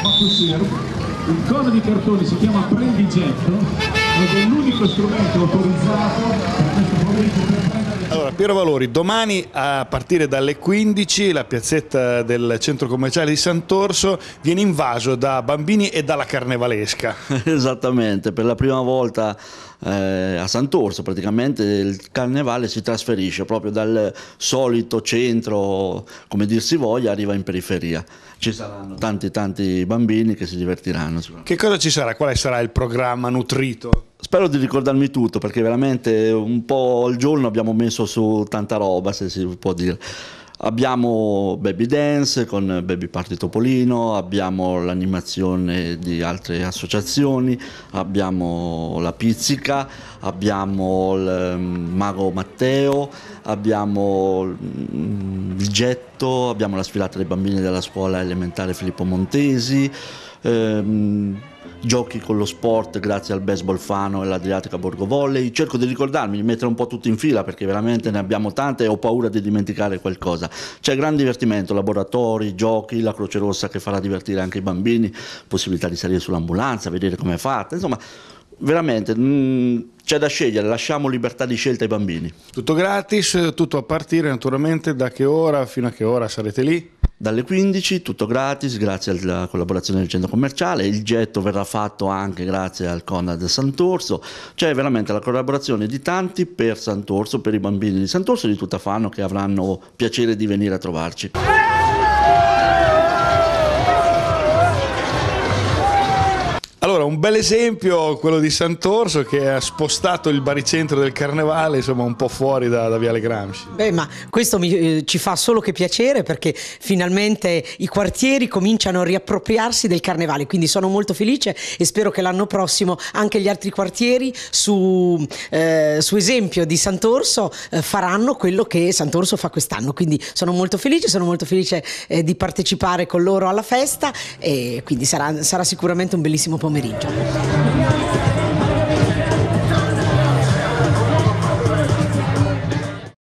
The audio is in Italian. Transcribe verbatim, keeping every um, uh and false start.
Il cono di cartone si chiama Prendigetto ed è l'unico strumento autorizzato per questo pomeriggio per prendere... Allora, Piero Valori, domani a partire dalle quindici la piazzetta del centro commerciale di Sant'Orso viene invaso da bambini e dalla carnevalesca. Esattamente, per la prima volta eh, a Sant'Orso praticamente il carnevale si trasferisce proprio dal solito centro, come dir si voglia, arriva in periferia. Ci saranno tanti tanti bambini che si divertiranno. Che cosa ci sarà? Quale sarà il programma nutrito? Spero di ricordarmi tutto, perché veramente un po' al giorno abbiamo messo su tanta roba, se si può dire. Abbiamo Baby Dance con Baby Party Topolino, abbiamo l'animazione di altre associazioni, abbiamo la pizzica, abbiamo il Mago Matteo, abbiamo il getto, abbiamo la sfilata dei bambini della scuola elementare Filippo Montesi, ehm, giochi con lo sport grazie al Baseball Fano e l'Adriatica Borgo Volley. Cerco di ricordarmi, di mettere un po' tutti in fila perché veramente ne abbiamo tante e ho paura di dimenticare qualcosa. C'è gran divertimento, laboratori, giochi, la Croce Rossa che farà divertire anche i bambini, possibilità di salire sull'ambulanza, vedere com'è fatta, insomma veramente c'è da scegliere, lasciamo libertà di scelta ai bambini. Tutto gratis, tutto a partire naturalmente da che ora fino a che ora sarete lì? Dalle quindici, tutto gratis, grazie alla collaborazione del centro commerciale. Il getto verrà fatto anche grazie al Conad Sant'Orso. C'è veramente la collaborazione di tanti per Sant'Orso, per i bambini di Sant'Orso e di tutta Fano che avranno piacere di venire a trovarci. Allora, un bel esempio quello di Sant'Orso che ha spostato il baricentro del carnevale insomma un po' fuori da, da Viale Gramsci. Beh, ma questo mi, eh, ci fa solo che piacere, perché finalmente i quartieri cominciano a riappropriarsi del carnevale, quindi sono molto felice e spero che l'anno prossimo anche gli altri quartieri su, eh, su esempio di Sant'Orso eh, faranno quello che Sant'Orso fa quest'anno, quindi sono molto felice, sono molto felice eh, di partecipare con loro alla festa e quindi sarà, sarà sicuramente un bellissimo pomeriggio.